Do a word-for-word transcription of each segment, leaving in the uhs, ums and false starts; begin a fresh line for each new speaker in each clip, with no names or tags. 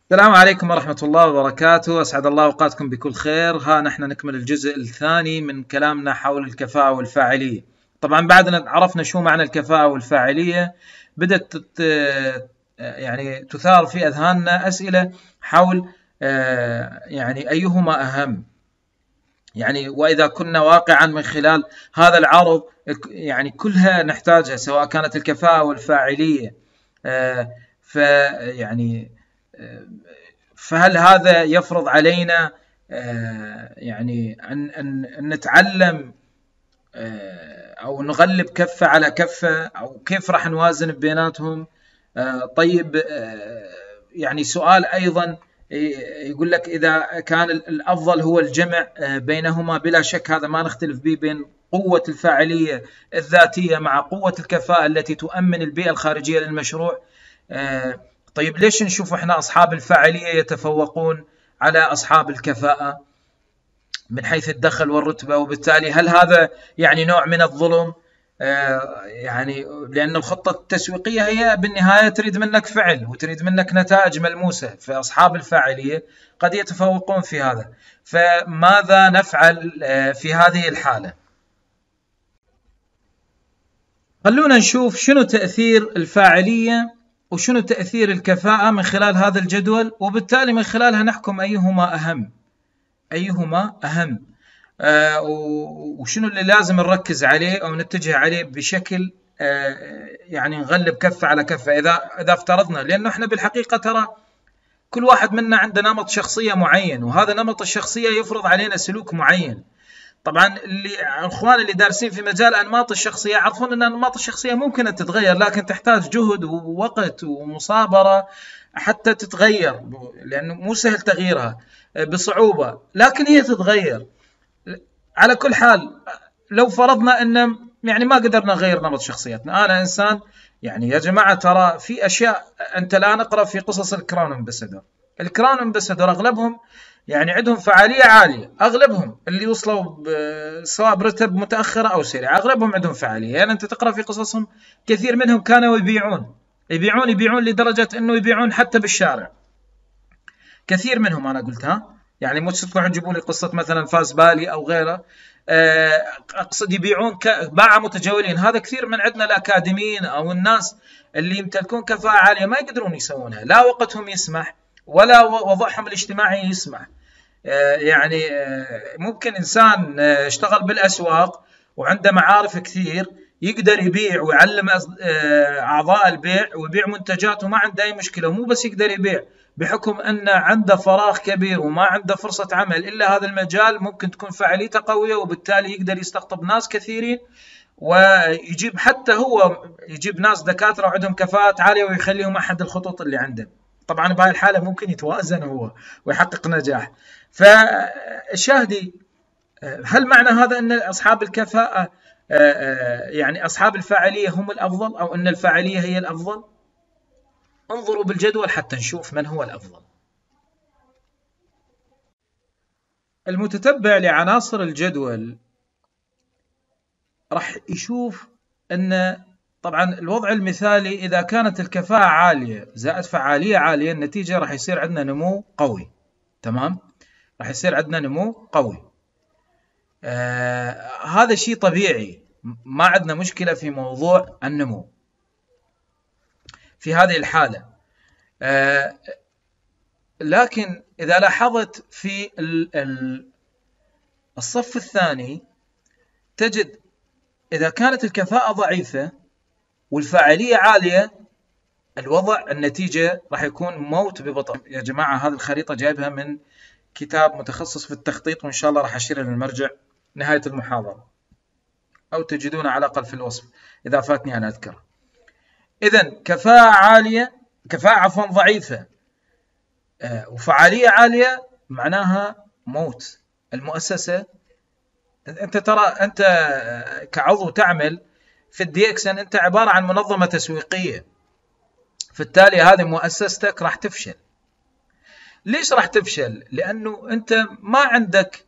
السلام عليكم ورحمة الله وبركاته، أسعد الله أوقاتكم بكل خير. ها نحن نكمل الجزء الثاني من كلامنا حول الكفاءة والفاعلية. طبعا بعد أن عرفنا شو معنى الكفاءة والفاعلية بدأت تت يعني تثار في أذهاننا أسئلة حول يعني أيهما أهم، يعني وإذا كنا واقعا من خلال هذا العرض يعني كلها نحتاجها، سواء كانت الكفاءة والفاعلية. فيعني فهل هذا يفرض علينا يعني أن, أن, أن نتعلم أو نغلب كفة على كفة، أو كيف راح نوازن بيناتهم؟ طيب، يعني سؤال أيضا يقول لك إذا كان الأفضل هو الجمع بينهما، بلا شك هذا ما نختلف به، بين قوة الفاعلية الذاتية مع قوة الكفاءة التي تؤمن البيئة الخارجية للمشروع. طيب ليش نشوف احنا أصحاب الفاعلية يتفوقون على أصحاب الكفاءة من حيث الدخل والرتبة؟ وبالتالي هل هذا يعني نوع من الظلم؟ آه يعني لأن الخطة التسويقية هي بالنهاية تريد منك فعل وتريد منك نتائج ملموسة، فأصحاب الفاعلية قد يتفوقون في هذا. فماذا نفعل آه في هذه الحالة؟ خلونا نشوف شنو تأثير الفاعلية وشنو تأثير الكفاءة من خلال هذا الجدول، وبالتالي من خلالها نحكم أيهما أهم أيهما أهم آه وشنو اللي لازم نركز عليه أو نتجه عليه بشكل آه يعني نغلب كفة على كفة. إذا إذا افترضنا، لأنه إحنا بالحقيقة ترى كل واحد منا عنده نمط شخصية معين، وهذا نمط الشخصية يفرض علينا سلوك معين. طبعا اللي الاخوان اللي دارسين في مجال انماط الشخصيه يعرفون ان انماط الشخصيه ممكن ان تتغير، لكن تحتاج جهد ووقت ومصابره حتى تتغير، لانه مو سهل تغييرها بصعوبه، لكن هي تتغير. على كل حال، لو فرضنا ان يعني ما قدرنا نغير نمط شخصيتنا، انا انسان يعني يا جماعه ترى في اشياء انت لا نقرا في قصص الكراون امباسادور. الكراون امباسادور اغلبهم يعني عندهم فعالية عالية، أغلبهم اللي وصلوا سواء برتب متأخرة أو سريعة أغلبهم عندهم فعالية. يعني أنت تقرأ في قصصهم كثير منهم كانوا يبيعون يبيعون يبيعون لدرجة أنه يبيعون حتى بالشارع. كثير منهم أنا قلتها، يعني مش تروحون تجيبوا لي قصة مثلا فاز بالي أو غيره، أقصد يبيعون باعة متجولين. هذا كثير من عندنا الأكاديميين أو الناس اللي يمتلكون كفاءة عالية ما يقدرون يسوونها، لا وقتهم يسمح ولا وضعهم الاجتماعي يسمح. يعني ممكن إنسان اشتغل بالأسواق وعنده معارف كثير يقدر يبيع ويعلم أعضاء البيع ويبيع منتجاته، ما عنده أي مشكلة. ومو بس يقدر يبيع، بحكم أنه عنده فراغ كبير وما عنده فرصة عمل إلا هذا المجال، ممكن تكون فعاليته قوية وبالتالي يقدر يستقطب ناس كثيرين، ويجيب حتى هو يجيب ناس دكاترة وعندهم كفاءات عالية ويخليهم أحد الخطوط اللي عنده. طبعا بهاي الحالة ممكن يتوازن هو ويحقق نجاح. فشاهدي، هل معنى هذا أن أصحاب الكفاءة يعني أصحاب الفاعلية هم الأفضل، أو أن الفاعلية هي الأفضل؟ انظروا بالجدول حتى نشوف من هو الأفضل. المتتبع لعناصر الجدول راح يشوف أن طبعا الوضع المثالي إذا كانت الكفاءة عالية زائد فعالية عالية، النتيجة راح يصير عندنا نمو قوي. تمام، راح يصير عندنا نمو قوي. آه هذا شيء طبيعي، ما عندنا مشكلة في موضوع النمو في هذه الحالة. آه لكن إذا لاحظت في الصف الثاني تجد إذا كانت الكفاءة ضعيفة والفاعلية عالية، الوضع النتيجة راح يكون موت ببطء. يا جماعة هذه الخريطة جايبها من كتاب متخصص في التخطيط، وإن شاء الله راح أشير للمرجع نهاية المحاضرة، أو تجدون على الأقل في الوصف إذا فاتني أنا أذكر. إذن كفاءة عالية كفاءة عفوا ضعيفة آه وفعالية عالية معناها موت المؤسسة. أنت ترى أنت كعضو تعمل في الدي إكسن، أنت عبارة عن منظمة تسويقية، فبالتالي هذه مؤسستك راح تفشل. ليش راح تفشل؟ لأنه أنت ما عندك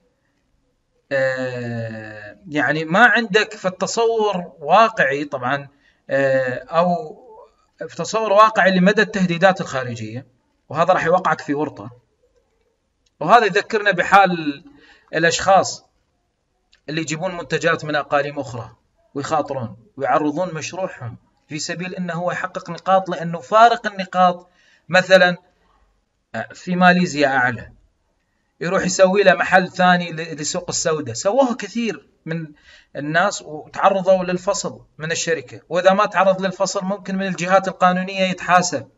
آه يعني ما عندك في التصور واقعي طبعا آه أو في تصور واقعي لمدى التهديدات الخارجية. وهذا راح يوقعك في ورطة. وهذا يذكرنا بحال الأشخاص اللي يجيبون منتجات من أقاليم أخرى ويخاطرون ويعرضون مشروعهم في سبيل أنه هو يحقق نقاط، لأنه فارق النقاط مثلا في ماليزيا أعلى، يروح يسوي له محل ثاني لسوق السوداء. سووها كثير من الناس وتعرضوا للفصل من الشركة، وإذا ما تعرض للفصل ممكن من الجهات القانونية يتحاسب.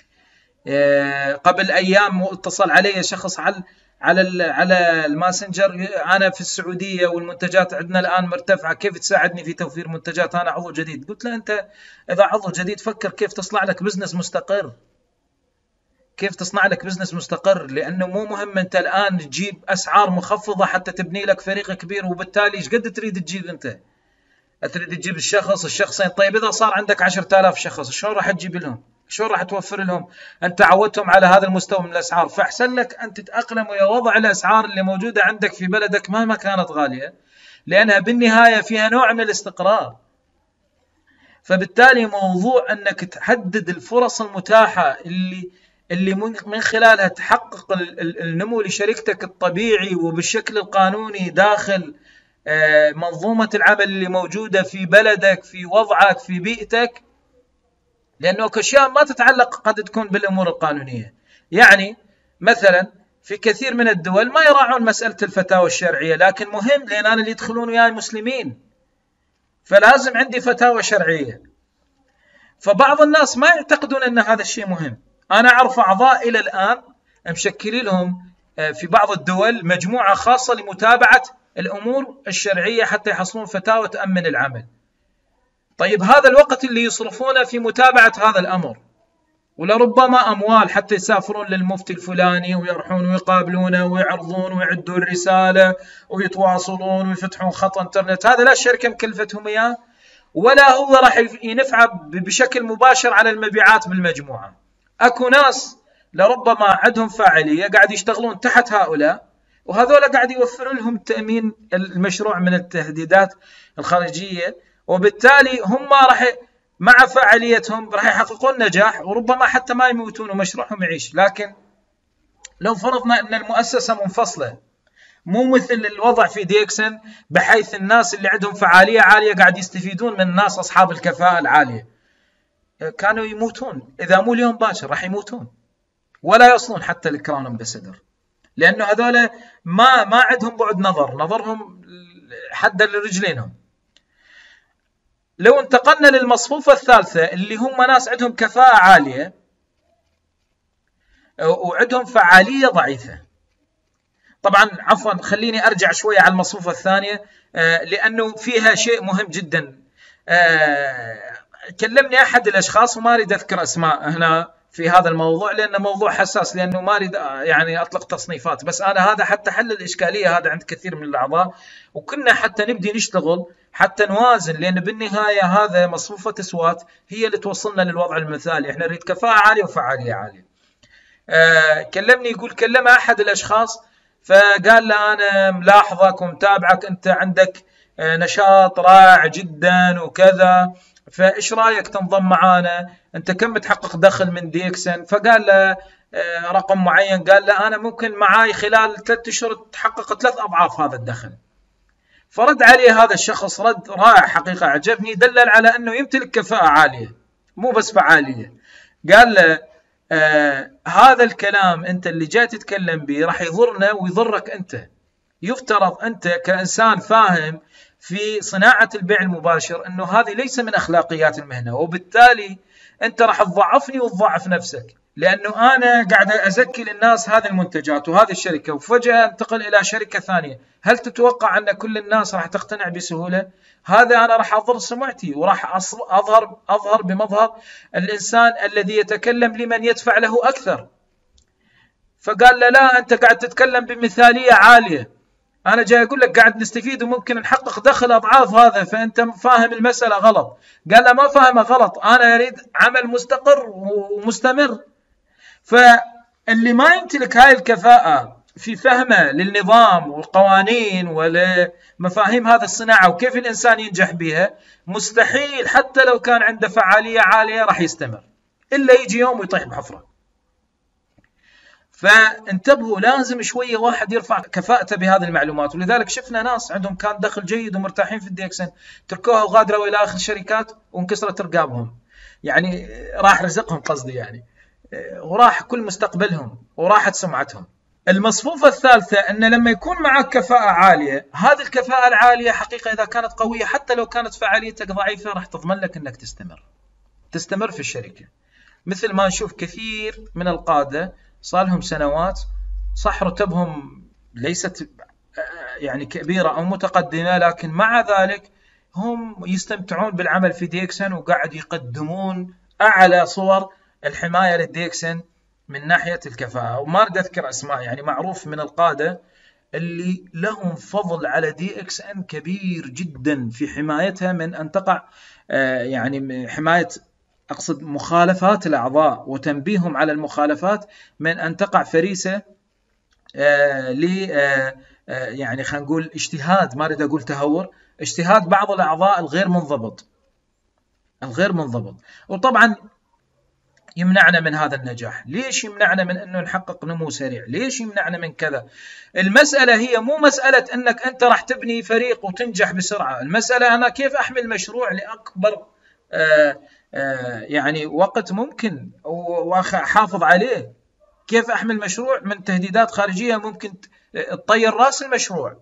قبل أيام اتصل علي شخص على على على الماسنجر، أنا في السعودية والمنتجات عندنا الآن مرتفعة، كيف تساعدني في توفير منتجات؟ أنا عضو جديد. قلت له أنت إذا عضو جديد فكر كيف تصنع لك بزنس مستقر، كيف تصنع لك بزنس مستقر، لأنه مو مهم أنت الآن تجيب أسعار مخفضة حتى تبني لك فريق كبير، وبالتالي إيش قد تريد تجيب أنت؟ تريد تجيب الشخص الشخصين. طيب إذا صار عندك عشرة آلاف شخص شلون راح تجيب لهم؟ شلون راح توفر لهم؟ أنت عودتهم على هذا المستوى من الأسعار، فأحسن لك أن تتأقلم ويا وضع الأسعار اللي موجودة عندك في بلدك مهما كانت غالية، لأنها بالنهاية فيها نوع من الاستقرار. فبالتالي موضوع أنك تحدد الفرص المتاحة اللي اللي من خلالها تحقق النمو لشركتك الطبيعي وبالشكل القانوني داخل منظومة العمل اللي موجودة في بلدك، في وضعك، في بيئتك، لأنه كأشياء ما تتعلق قد تكون بالأمور القانونية. يعني مثلا في كثير من الدول ما يراعون مسألة الفتاوى الشرعية، لكن مهم لأن أنا اللي يدخلون وياي مسلمين، فلازم عندي فتاوى شرعية. فبعض الناس ما يعتقدون أن هذا الشيء مهم. أنا أعرف أعضاء إلى الآن مشكلين لهم في بعض الدول مجموعة خاصة لمتابعة الأمور الشرعية حتى يحصلون فتاوى تأمن العمل. طيب هذا الوقت اللي يصرفونه في متابعة هذا الأمر، ولربما أموال حتى يسافرون للمفتي الفلاني ويروحون ويقابلونه ويعرضون ويعدون الرسالة ويتواصلون ويفتحون خط انترنت، هذا لا الشركة مكلفتهم إياه ولا هو راح ينفع بشكل مباشر على المبيعات بالمجموعة. أكو ناس لربما عندهم فاعلية قاعد يشتغلون تحت هؤلاء، وهذول قاعد يوفر لهم تأمين المشروع من التهديدات الخارجية، وبالتالي هم راح مع فاعليتهم راح يحققون نجاح، وربما حتى ما يموتون ومشروعهم يعيش. لكن لو فرضنا أن المؤسسة منفصلة مو مثل الوضع في ديكسن، بحيث الناس اللي عندهم فعالية عالية قاعد يستفيدون من الناس أصحاب الكفاءة العالية، كانوا يموتون، إذا مو اليوم باكر راح يموتون ولا يصلون حتى الكراون امباسادور، لأنه هذول ما ما عندهم بعد نظر، نظرهم حدا لرجلينهم. لو انتقلنا للمصفوفة الثالثة اللي هم ناس عندهم كفاءة عالية وعندهم فعالية ضعيفة. طبعا عفوا خليني أرجع شوية على المصفوفة الثانية لأنه فيها شيء مهم جدا. كلمني أحد الأشخاص وما أريد أذكر أسماء هنا في هذا الموضوع لأنه موضوع حساس، لأنه ما أريد يعني أطلق تصنيفات، بس أنا هذا حتى حل الإشكالية هذا عند كثير من الأعضاء، وكنا حتى نبدي نشتغل حتى نوازن، لأن بالنهاية هذا مصفوفة أصوات هي اللي توصلنا للوضع المثالي. إحنا نريد كفاءة عالية وفعالية عالية. آه كلمني يقول كلم أحد الأشخاص فقال له أنا ملاحظك ومتابعك، أنت عندك آه نشاط رائع جدا وكذا، فإيش رأيك تنضم معانا؟ أنت كم بتحقق دخل من ديكسن؟ فقال له آه رقم معين. قال له أنا ممكن معاي خلال ثلاثة أشهر تحقق ثلاث أضعاف هذا الدخل. فرد عليه هذا الشخص رد رائع حقيقة عجبني، دلل على أنه يمتلك كفاءة عالية مو بس فعالية. قال له آه هذا الكلام أنت اللي جاي تتكلم به راح يضرنا ويضرك أنت. يفترض أنت كإنسان فاهم في صناعة البيع المباشر أنه هذه ليس من أخلاقيات المهنة، وبالتالي أنت راح تضعفني وتضعف نفسك، لأنه أنا قاعد أزكي للناس هذه المنتجات وهذه الشركة وفجأة انتقل إلى شركة ثانية. هل تتوقع أن كل الناس راح تقتنع بسهولة؟ هذا أنا راح أضر سمعتي وراح أظهر أظهر بمظهر الإنسان الذي يتكلم لمن يدفع له أكثر. فقال له لا، أنت قاعد تتكلم بمثالية عالية، أنا جاي أقول لك قاعد نستفيد وممكن نحقق دخل أضعاف هذا، فأنت فاهم المسألة غلط. قال له ما فاهمه غلط، أنا أريد عمل مستقر ومستمر. فاللي ما يمتلك هاي الكفاءة في فهمه للنظام والقوانين ولمفاهيم هذا الصناعة وكيف الإنسان ينجح بها، مستحيل حتى لو كان عنده فعالية عالية راح يستمر، إلا يجي يوم ويطيح بحفرة. فانتبهوا، لازم شويه واحد يرفع كفاءته بهذه المعلومات. ولذلك شفنا ناس عندهم كان دخل جيد ومرتاحين في الدي اكس ان، تركوها وغادروا الى اخر الشركات وانكسرت رقابهم، يعني راح رزقهم قصدي يعني، وراح كل مستقبلهم وراحت سمعتهم. المصفوفة الثالثة أن لما يكون معك كفاءة عالية، هذه الكفاءة العالية حقيقة إذا كانت قوية حتى لو كانت فعاليتك ضعيفة راح تضمن لك أنك تستمر تستمر في الشركة. مثل ما نشوف كثير من القادة صار لهم سنوات، صح رتبهم ليست يعني كبيرة أو متقدمة، لكن مع ذلك هم يستمتعون بالعمل في دي إكس إن وقاعد يقدمون أعلى صور الحماية للدي إكس إن من ناحية الكفاءة. وما أريد أذكر أسماء، يعني معروف من القادة اللي لهم فضل على دي إكس إن كبير جدا في حمايتها من أن تقع يعني حماية أقصد مخالفات الأعضاء وتنبيههم على المخالفات من أن تقع فريسة ل يعني خلينا نقول اجتهاد، ما أريد أقول تهور، اجتهاد بعض الأعضاء الغير منضبط الغير منضبط. وطبعا يمنعنا من هذا النجاح. ليش يمنعنا من أنه نحقق نمو سريع؟ ليش يمنعنا من كذا؟ المسألة هي مو مسألة أنك أنت راح تبني فريق وتنجح بسرعة، المسألة أنا كيف أحمل مشروع لأكبر آآ آآ يعني وقت ممكن وأحافظ عليه، كيف أحمل مشروع من تهديدات خارجية ممكن تطير رأس المشروع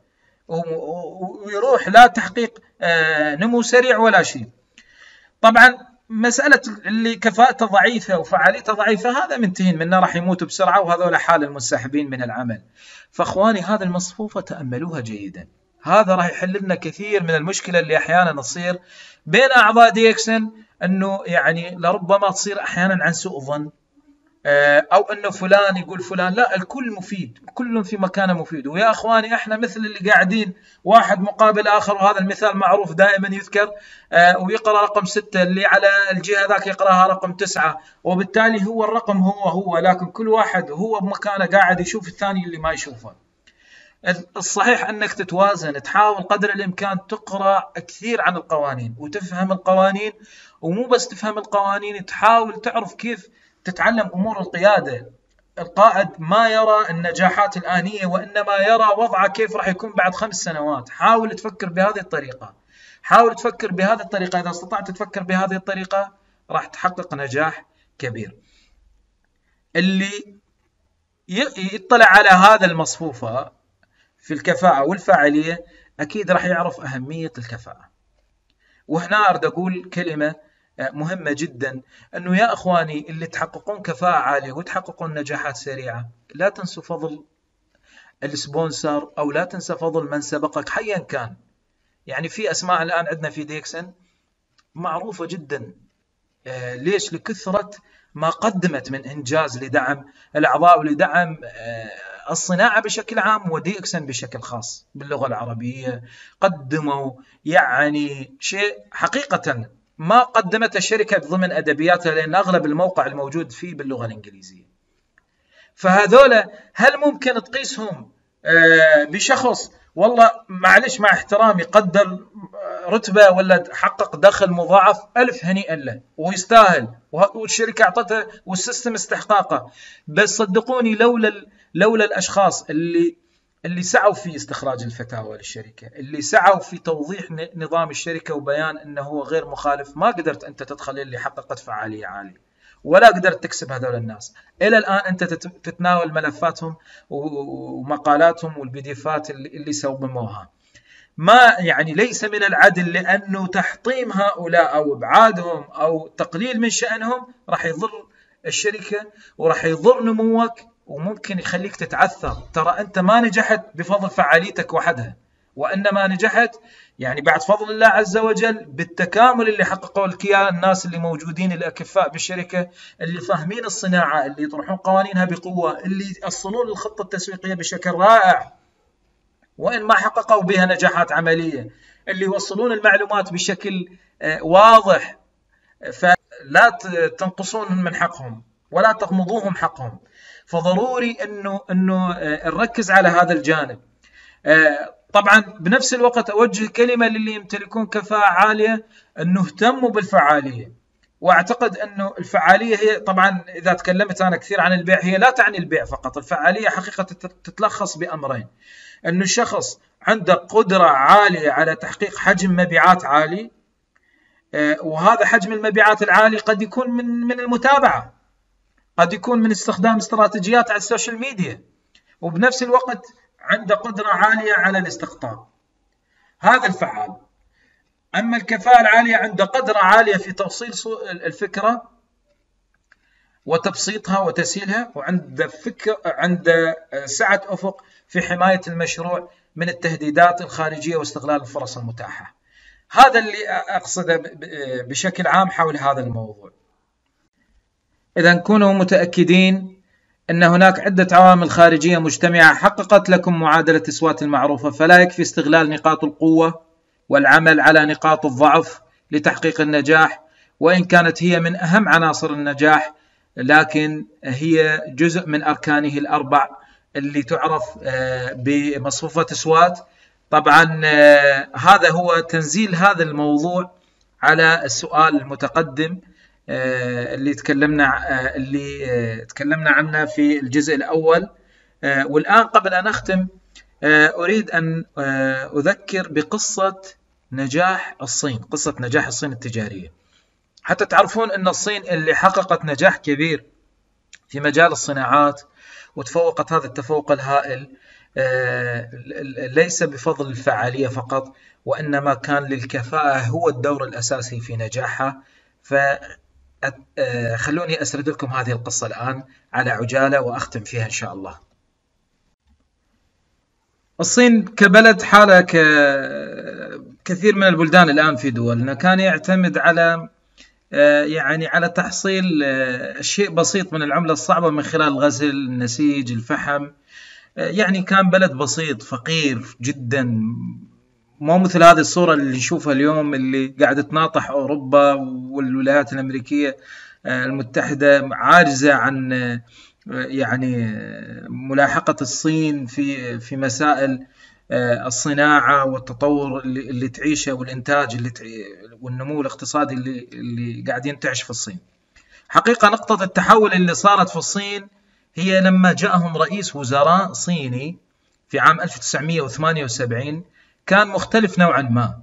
ويروح لا تحقيق نمو سريع ولا شيء. طبعا مسألة اللي كفاءته ضعيفة وفعاليته ضعيفة هذا منتهين منه، راح يموتوا بسرعة، وهذول حال المنسحبين من العمل. فأخواني هذه المصفوفة تأملوها جيدا، هذا راح يحل لنا كثير من المشكلة اللي أحيانا تصير بين أعضاء دي إكس إن، أنه يعني لربما تصير أحيانا عن سوء ظن، أو أنه فلان يقول فلان، لا الكل مفيد، كل في مكانه مفيد. ويا أخواني إحنا مثل اللي قاعدين واحد مقابل آخر، وهذا المثال معروف دائما يذكر، ويقرأ رقم ستة اللي على الجهة ذاك يقرأها رقم تسعة، وبالتالي هو الرقم هو هو، لكن كل واحد هو بمكانه قاعد يشوف الثاني اللي ما يشوفه. الصحيح أنك تتوازن، تحاول قدر الإمكان تقرأ كثير عن القوانين وتفهم القوانين، ومو بس تفهم القوانين، تحاول تعرف كيف تتعلم أمور القيادة. القائد ما يرى النجاحات الآنية، وإنما يرى وضعه كيف راح يكون بعد خمس سنوات. حاول تفكر بهذه الطريقة، حاول تفكر بهذه الطريقة. إذا استطعت تفكر بهذه الطريقة راح تحقق نجاح كبير. اللي يطلع على هذا المصفوفة في الكفاءة والفاعلية أكيد راح يعرف أهمية الكفاءة. وهنا أريد أقول كلمة مهمة جدا، أنه يا أخواني اللي تحققون كفاءة عالية وتحققون نجاحات سريعة، لا تنسوا فضل السبونسر أو لا تنسى فضل من سبقك حيا كان. يعني في أسماء الآن عندنا في دي إكس إن معروفة جدا، آه ليش؟ لكثرة ما قدمت من إنجاز لدعم الأعضاء ولدعم آه الصناعة بشكل عام، ودي إكس إن بشكل خاص باللغة العربية. قدموا يعني شيء حقيقة ما قدمت الشركة ضمن أدبياتها، لأن أغلب الموقع الموجود فيه باللغة الإنجليزية. فهذولا هل ممكن تقيسهم بشخص والله معلش مع احترامي قدر رتبة ولا حقق دخل مضاعف ألف هنيئا له ويستاهل والشركة أعطته والسيستم استحقاقه؟ بس صدقوني لولا لولا الأشخاص اللي اللي سعوا في استخراج الفتاوى للشركة، اللي سعوا في توضيح نظام الشركة وبيان أنه هو غير مخالف، ما قدرت أنت تدخل اللي حققت فعالية عالية، ولا قدرت تكسب هذول الناس. إلى الآن أنت تتناول ملفاتهم ومقالاتهم والبيديفات اللي سوموها. ما يعني ليس من العدل، لأنه تحطيم هؤلاء أو إبعادهم أو تقليل من شأنهم راح يضر الشركة وراح يضر نموك، وممكن يخليك تتعثر. ترى أنت ما نجحت بفضل فعاليتك وحدها، وإنما نجحت يعني بعد فضل الله عز وجل بالتكامل اللي حققوا الكيان الناس اللي موجودين الأكفاء بالشركة، اللي فاهمين الصناعة، اللي يطرحون قوانينها بقوة، اللي يصلون الخطة التسويقية بشكل رائع وإن ما حققوا بها نجاحات عملية، اللي يوصلون المعلومات بشكل واضح. فلا تنقصون من حقهم ولا تغمضوهم حقهم. فضروري انه انه نركز على هذا الجانب. طبعا بنفس الوقت اوجه كلمه للي يمتلكون كفاءه عاليه انه اهتموا بالفعاليه واعتقد انه الفعاليه هي طبعا اذا تكلمت انا كثير عن البيع هي لا تعني البيع فقط، الفعاليه حقيقه تتلخص بامرين: انه الشخص عنده قدره عاليه على تحقيق حجم مبيعات عالي، وهذا حجم المبيعات العالي قد يكون من من المتابعه، قد يكون من استخدام استراتيجيات على السوشيال ميديا، وبنفس الوقت عنده قدره عاليه على الاستقطاب. هذا الفعال. أما الكفاءة العالية عنده قدرة عالية في توصيل الفكرة وتبسيطها وتسهيلها، وعنده فكر عنده سعة أفق في حماية المشروع من التهديدات الخارجية واستغلال الفرص المتاحة. هذا اللي أقصده بشكل عام حول هذا الموضوع. إذا كونوا متأكدين أن هناك عدة عوامل خارجية مجتمعة حققت لكم معادلة سوات المعروفة، فلا يكفي استغلال نقاط القوة والعمل على نقاط الضعف لتحقيق النجاح، وإن كانت هي من أهم عناصر النجاح لكن هي جزء من أركانه الأربع اللي تعرف بمصفوفة سوات. طبعا هذا هو تنزيل هذا الموضوع على السؤال المتقدم اللي تكلمنا اللي تكلمنا عنه في الجزء الأول. والآن قبل أن أختم أريد أن أذكر بقصة نجاح الصين، قصة نجاح الصين التجارية، حتى تعرفون أن الصين اللي حققت نجاح كبير في مجال الصناعات وتفوقت هذا التفوق الهائل ليس بفضل الفعالية فقط، وإنما كان للكفاءة هو الدور الأساسي في نجاحها. فخلوني أسرد لكم هذه القصة الآن على عجالة وأختم فيها إن شاء الله. الصين كبلد حالة كثير من البلدان الآن في دولنا كان يعتمد على يعني على تحصيل شيء بسيط من العملة الصعبة من خلال الغزل، النسيج، الفحم. يعني كان بلد بسيط فقير جدا، مو مثل هذه الصورة اللي نشوفها اليوم اللي قاعدة تناطح أوروبا والولايات الأمريكية المتحدة عاجزة عن يعني ملاحقة الصين في في مسائل الصناعة والتطور اللي, اللي تعيشه والإنتاج اللي والنمو الاقتصادي اللي اللي قاعد ينتعش في الصين. حقيقة نقطة التحول اللي صارت في الصين هي لما جاءهم رئيس وزراء صيني في عام ألف وتسعمئة وثمانية وسبعين كان مختلف نوعا ما.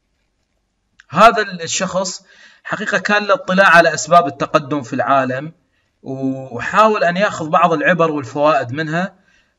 هذا الشخص حقيقة كان له اطلاع على أسباب التقدم في العالم، وحاول أن يأخذ بعض العبر والفوائد منها،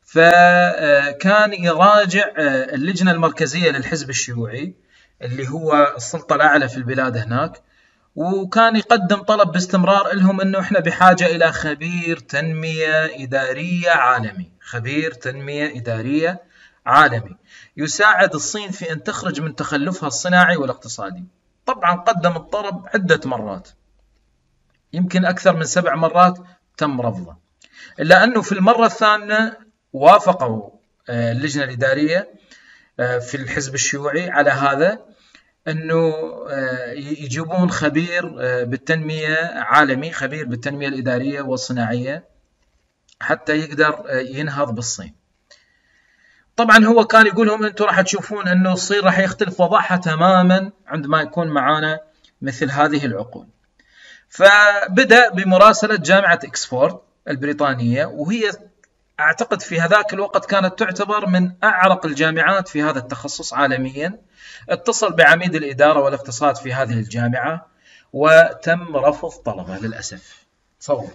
فكان يراجع اللجنة المركزية للحزب الشيوعي اللي هو السلطة الأعلى في البلاد هناك، وكان يقدم طلب باستمرار لهم أنه إحنا بحاجة إلى خبير تنمية إدارية عالمي، خبير تنمية إدارية عالمي يساعد الصين في أن تخرج من تخلفها الصناعي والاقتصادي. طبعا قدم الطلب عدة مرات، يمكن أكثر من سبع مرات تم رفضه، إلا أنه في المرة الثامنة وافقوا اللجنة الإدارية في الحزب الشيوعي على هذا، أنه يجيبون خبير بالتنمية عالمي، خبير بالتنمية الإدارية والصناعية حتى يقدر ينهض بالصين. طبعا هو كان يقول لهم أنتم راح تشوفون أنه الصين راح يختلف وضعها تماما عندما يكون معانا مثل هذه العقول. فبدأ بمراسلة جامعة إكسفورد البريطانية، وهي أعتقد في هذاك الوقت كانت تعتبر من أعرق الجامعات في هذا التخصص عالميا. اتصل بعميد الإدارة والاقتصاد في هذه الجامعة وتم رفض طلبه للأسف. تصور.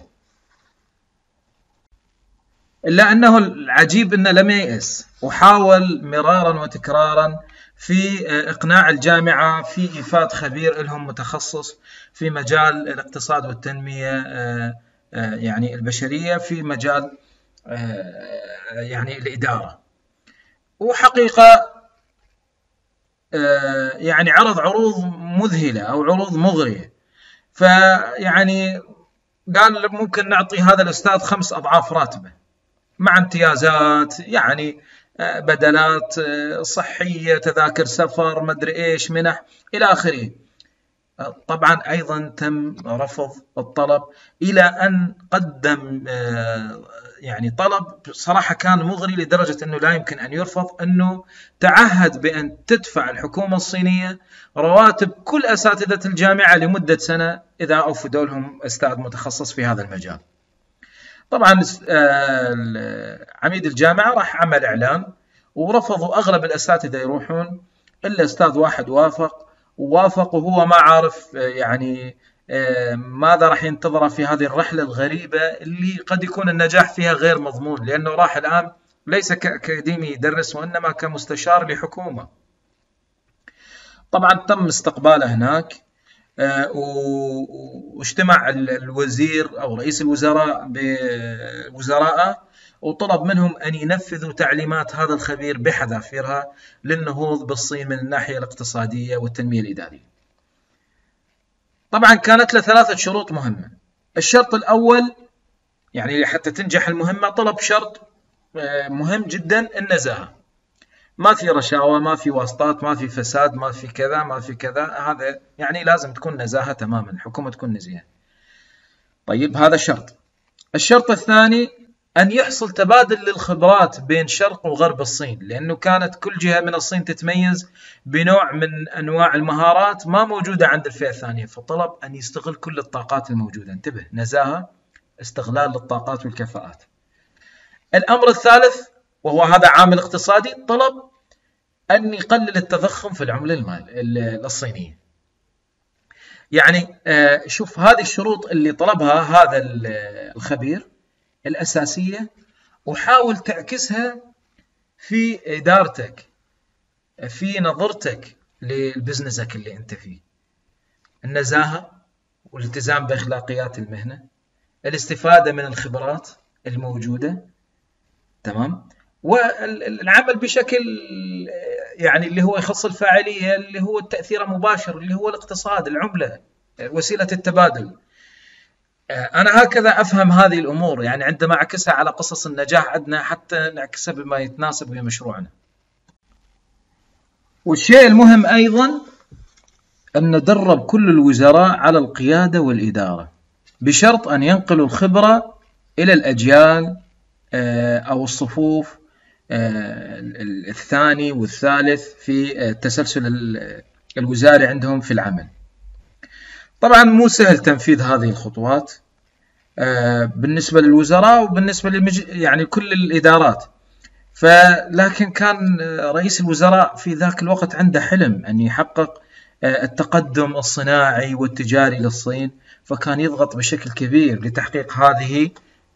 إلا أنه العجيب أنه لم ييأس، وحاول مرارا وتكرارا في إقناع الجامعة في إيفاد خبير لهم متخصص في مجال الاقتصاد والتنمية يعني البشرية، في مجال يعني الإدارة. وحقيقة يعني عرض عروض مذهلة أو عروض مغرية، فيعني قال ممكن نعطي هذا الأستاذ خمس أضعاف راتبه مع امتيازات، يعني بدلات صحية، تذاكر سفر، مدري إيش، منح إلى آخره. طبعا أيضا تم رفض الطلب إلى أن قدم يعني طلب صراحة كان مغري لدرجة أنه لا يمكن أن يرفض، أنه تعهد بأن تدفع الحكومة الصينية رواتب كل أساتذة الجامعة لمدة سنة إذا أوفدوا لهم أستاذ متخصص في هذا المجال. طبعا عميد الجامعة راح عمل إعلان ورفضوا أغلب الأساتذة يروحون، إلا أستاذ واحد وافق، ووافق وهو ما عارف يعني ماذا راح ينتظره في هذه الرحلة الغريبة اللي قد يكون النجاح فيها غير مضمون، لأنه راح الآن ليس كأكاديمي يدرس وإنما كمستشار لحكومة. طبعا تم استقباله هناك، واجتمع الوزير أو رئيس الوزراء بوزرائه وطلب منهم أن ينفذوا تعليمات هذا الخبير بحذافيرها للنهوض بالصين من الناحية الاقتصادية والتنمية الإدارية. طبعا كانت له ثلاثة شروط مهمة. الشرط الأول يعني حتى تنجح المهمة طلب شرط مهم جدا، النزاهة، ما في رشاوى، ما في واسطات، ما في فساد، ما في كذا ما في كذا، هذا يعني لازم تكون نزاهة تماما، الحكومة تكون نزيهة. طيب هذا شرط. الشرط الثاني أن يحصل تبادل للخبرات بين شرق وغرب الصين، لأنه كانت كل جهة من الصين تتميز بنوع من أنواع المهارات ما موجودة عند الفئة الثانية، فطلب أن يستغل كل الطاقات الموجودة. انتبه، نزاهة، استغلال للطاقات والكفاءات. الأمر الثالث وهو هذا عامل اقتصادي، طلب أن يقلل التضخم في العملة المال الصينية. يعني شوف هذه الشروط اللي طلبها هذا الخبير الأساسية، وحاول تعكسها في إدارتك، في نظرتك للبزنسك اللي أنت فيه. النزاهة والالتزام بأخلاقيات المهنة، الاستفادة من الخبرات الموجودة، تمام، والعمل بشكل يعني اللي هو يخص الفاعلية، اللي هو التأثير المباشر، اللي هو الاقتصاد، العملة، وسيلة التبادل. أنا هكذا أفهم هذه الأمور، يعني عندما أعكسها على قصص النجاح عندنا حتى نعكسها بما يتناسب ويا مشروعنا. والشيء المهم أيضا أن ندرب كل الوزراء على القيادة والإدارة، بشرط أن ينقلوا الخبرة إلى الأجيال أو الصفوف الثاني والثالث في التسلسل الوزاري عندهم في العمل. طبعا مو سهل تنفيذ هذه الخطوات بالنسبة للوزراء وبالنسبة للمج... يعني كل الإدارات، فلكن كان رئيس الوزراء في ذاك الوقت عنده حلم أن يحقق التقدم الصناعي والتجاري للصين، فكان يضغط بشكل كبير لتحقيق هذه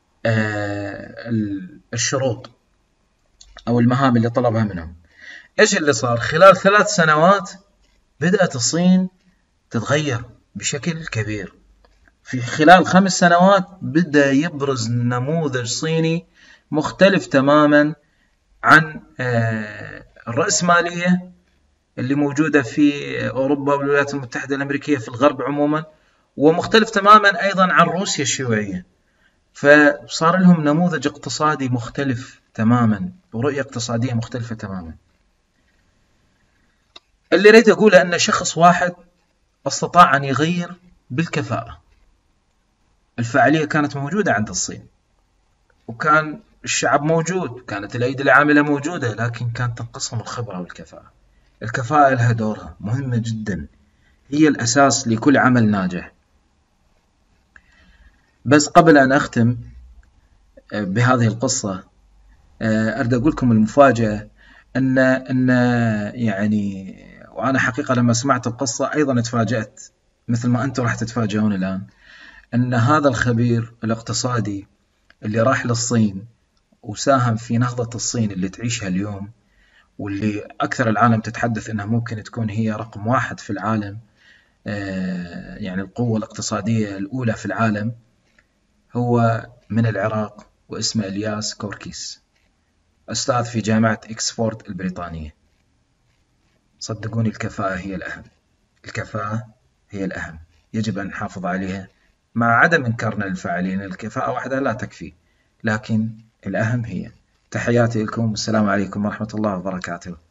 الشروط أو المهام اللي طلبها منهم. إيش اللي صار؟ خلال ثلاث سنوات بدأت الصين تتغير بشكل كبير. في خلال خمس سنوات بدأ يبرز نموذج صيني مختلف تماما عن الرأسمالية اللي موجودة في أوروبا والولايات المتحدة الأمريكية في الغرب عموما، ومختلف تماما أيضا عن روسيا الشيوعية. فصار لهم نموذج اقتصادي مختلف تماما ورؤية اقتصادية مختلفة تماما. اللي ريت أقوله أن شخص واحد استطاع أن يغير بالكفاءة. الفاعلية كانت موجودة عند الصين، وكان الشعب موجود، كانت الأيدي العاملة موجودة، لكن كانت تنقصهم الخبرة والكفاءة. الكفاءة لها دورها مهمة جدا، هي الأساس لكل عمل ناجح. بس قبل أن أختم بهذه القصة أريد أقول لكم المفاجأة أن أن يعني، وأنا حقيقة لما سمعت القصة أيضا تفاجأت مثل ما أنتم راح تتفاجئون الآن، أن هذا الخبير الاقتصادي اللي راح للصين وساهم في نهضة الصين اللي تعيشها اليوم، واللي أكثر العالم تتحدث أنها ممكن تكون هي رقم واحد في العالم، يعني القوة الاقتصادية الأولى في العالم، هو من العراق واسمه إلياس كوركيس، أستاذ في جامعة إكسفورد البريطانية. صدقوني الكفاءة هي الأهم، الكفاءة هي الأهم، يجب أن نحافظ عليها مع عدم إنكارنا للفاعلين. الكفاءة وحدها لا تكفي، لكن الأهم هي. تحياتي لكم والسلام عليكم ورحمة الله وبركاته.